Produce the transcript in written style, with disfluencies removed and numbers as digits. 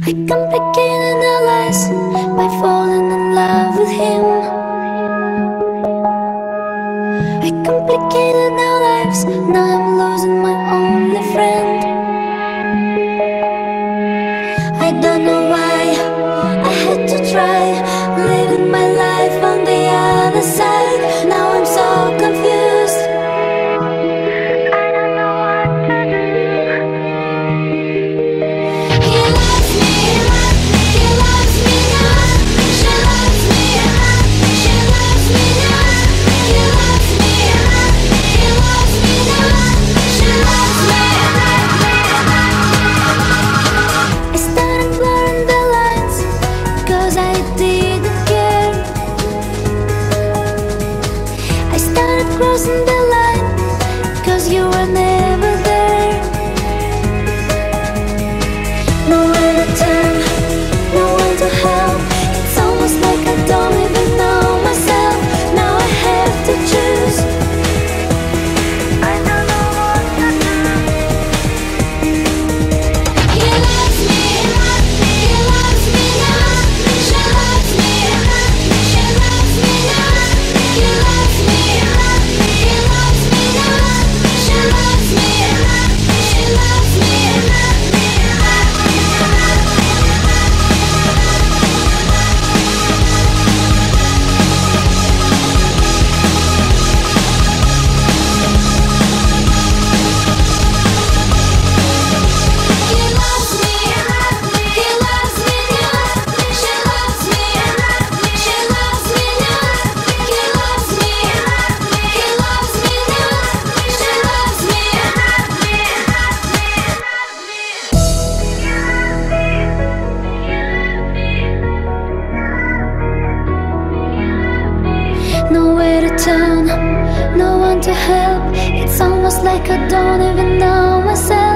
I complicated our lives by falling in love with him. I complicated our lives, now I'm losing my only friend. I don't know why I had to try living my life on the other side. Now I'm so confused, I don't know what to do. He loves me, he loves me now. She loves me, she loves me now. He loves me, he loves me now. She loves me. I started blurring the lines, cause I didn't care. I started crossing the line, cause you were never there. Nowhere to turn, no one to help. It's almost like I don't even know myself. Now I have to choose, I don't know what to do. He loves me, he loves me now. She loves me, she loves me now. He loves me, he loves me now. She loves me, she loves me. He loves me, he loves me now. She loves me, she loves me now. He loves me, he loves me now. She loves me. Nowhere to turn, no one to help. It's almost like I don't even know myself.